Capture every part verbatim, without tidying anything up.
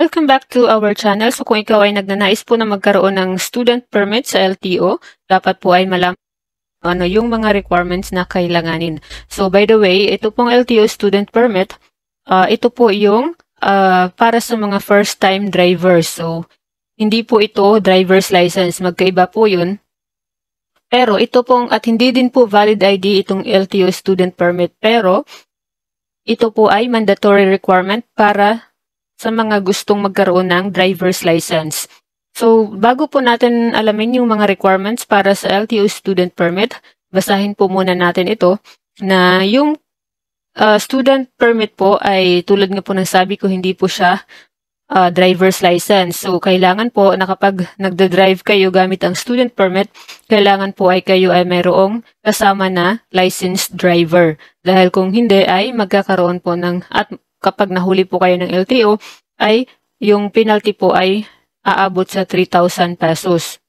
Welcome back to our channel. So kung ikaw ay nagnanais po na magkaroon ng student permit sa L T O, dapat po ay malaman ano yung mga requirements na kailanganin. So by the way, ito pong L T O student permit, uh, ito po yung uh, para sa mga first time drivers. So hindi po ito driver's license, magkaiba po yun. Pero ito pong, at hindi din po valid I D itong L T O student permit, pero ito po ay mandatory requirement para sa mga gustong magkaroon ng driver's license. So, bago po natin alamin yung mga requirements para sa L T O student permit, basahin po muna natin ito na yung uh, student permit po ay tulad nga po ng sabi ko, hindi po siya uh, driver's license. So, kailangan po na kapag nagda-drive kayo gamit ang student permit, kailangan po ay kayo ay mayroong kasama na licensed driver. Dahil kung hindi ay magkakaroon po ng at kapag nahuli po kayo ng L T O, ay yung penalty po ay aabot sa three thousand pesos.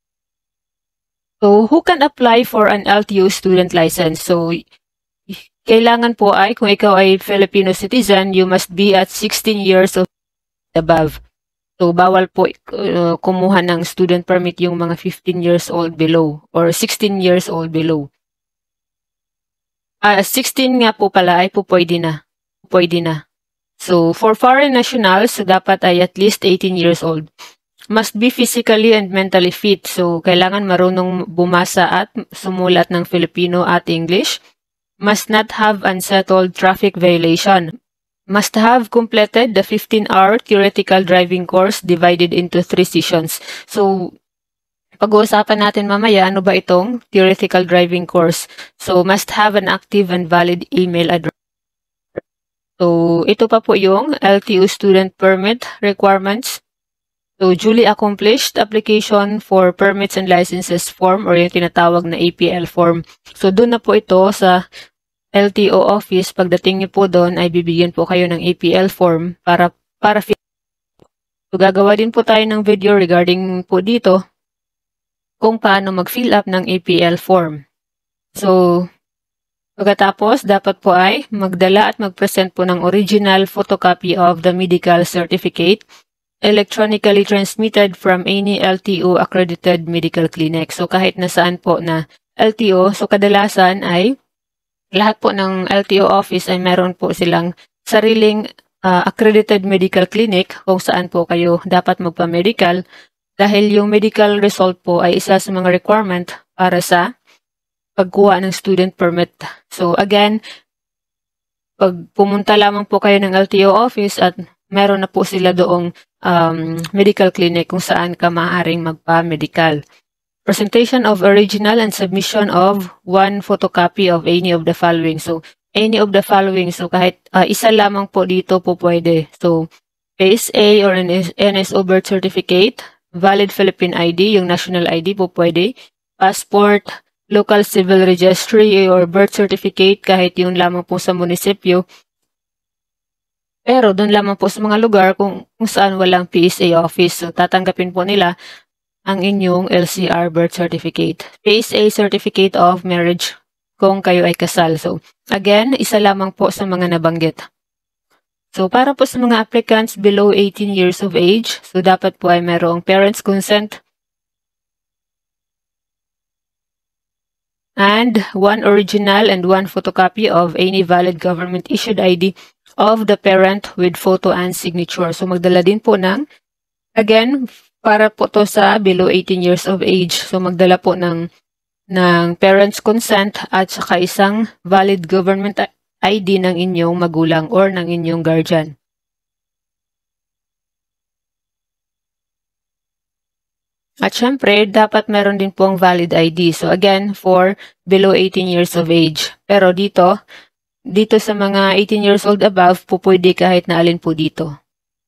So, who can apply for an L T O student license? So, kailangan po ay, kung ikaw ay Filipino citizen, you must be at sixteen years of above. So, bawal po uh, kumuha ng student permit yung mga fifteen years old below or sixteen years old below. Uh, sixteen nga po pala ay po pwede na. Pwede na. So, for foreign nationals, so dapat ay at least eighteen years old. Must be physically and mentally fit. So, kailangan marunong bumasa at sumulat ng Filipino at English. Must not have unsettled traffic violation. Must have completed the fifteen hour theoretical driving course divided into three sessions. So, pag-uusapan natin mamaya, ano ba itong theoretical driving course? So, must have an active and valid email address. So, ito pa po yung L T O student permit requirements. So, duly accomplished application for permits and licenses form or yung tinatawag na A P L form. So, doon na po ito sa L T O office. Pagdating niyo po doon ay bibigyan po kayo ng A P L form para para so, gagawa din po tayo ng video regarding po dito kung paano mag-fill up ng A P L form. So, pagkatapos, dapat po ay magdala at mag-present po ng original photocopy of the medical certificate electronically transmitted from any L T O accredited medical clinic. So, kahit nasaan po na L T O, so kadalasan ay lahat po ng L T O office ay meron po silang sariling uh, accredited medical clinic kung saan po kayo dapat magpa-medical dahil yung medical result po ay isa sa mga requirement para sa pagkuha ng student permit. So again, pag pumunta lamang po kayo ng L T O office at meron na po sila doong um, medical clinic kung saan ka maaaring magpa-medical. Presentation of original and submission of one photocopy of any of the following. So, any of the following. So, kahit uh, isa lamang po dito po pwede. So, P S A or N S O birth certificate, valid Philippine I D, yung national I D po pwede, passport, local civil registry or birth certificate kahit yun lamang po sa munisipyo. Pero doon lamang po sa mga lugar kung, kung saan walang P S A office. So, tatanggapin po nila ang inyong L C R birth certificate. P S A certificate of marriage kung kayo ay kasal. So, again, isa lamang po sa mga nabanggit. So, para po sa mga applicants below eighteen years of age, so dapat po ay mayroong parents' consent and one original and one photocopy of any valid government-issued I D of the parent with photo and signature. So, magdala din po ng, again, para po to sa below eighteen years of age. So, magdala po ng, ng parents' consent at saka isang valid government I D ng inyong magulang or ng inyong guardian. At syempre, dapat meron din pong valid I D. So again, for below eighteen years of age. Pero dito, dito sa mga eighteen years old above, po pwede kahit na alin po dito.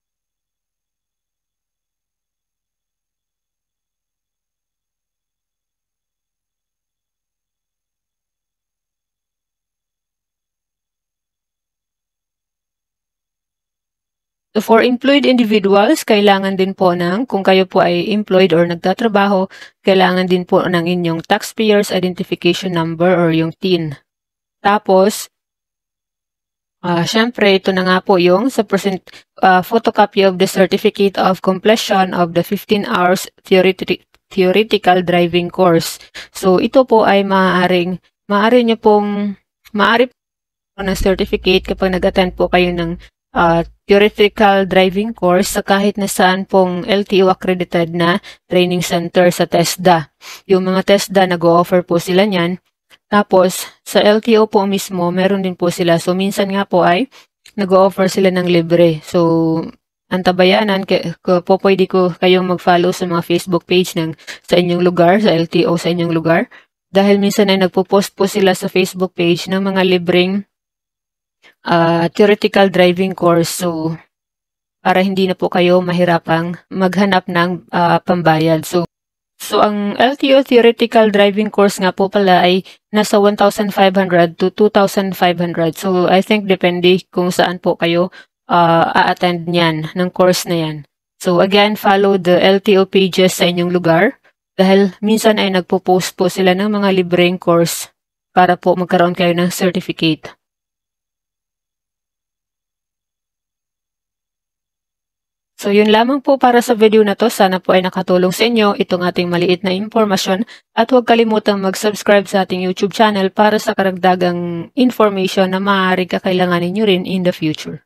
So for employed individuals, kailangan din po ng, kung kayo po ay employed or nagtatrabaho, kailangan din po ng inyong taxpayer's identification number or yung T I N. Tapos, Ah, syempre, ito na nga po yung sa present ah, photocopy of the certificate of completion of the fifteen hours theoretic, theoretical driving course. So, ito po ay maaaring, maaari nyo pong, maaari po ng certificate kapag nag-attend po kayo ng ah, theoretical driving course sa kahit na saan pong L T O accredited na training center sa TESDA. Yung mga TESDA, nag-o-offer po sila niyan. Tapos, sa L T O po mismo, meron din po sila. So, minsan nga po ay nag-o-offer sila ng libre. So, antabayanan, po pwede ko kayong mag-follow sa mga Facebook page ng sa inyong lugar, sa L T O sa inyong lugar. Dahil minsan ay nagpo-post po sila sa Facebook page ng mga libreng uh, theoretical driving course. So, para hindi na po kayo mahirapang maghanap ng uh, pambayad. So, So, ang L T O theoretical driving course nga po pala ay nasa one thousand five hundred to two thousand five hundred. So, I think depende kung saan po kayo uh, a-attend niyan ng course na yan. So, again, follow the L T O pages sa inyong lugar dahil minsan ay nagpo-post po sila ng mga libreng course para po magkaroon kayo ng certificate. So yun lamang po para sa video na to. Sana po ay nakatulong sa inyo itong ating maliit na impormasyon at huwag kalimutang mag-subscribe sa ating YouTube channel para sa karagdagang information na maaaring kakailanganin nyo rin in the future.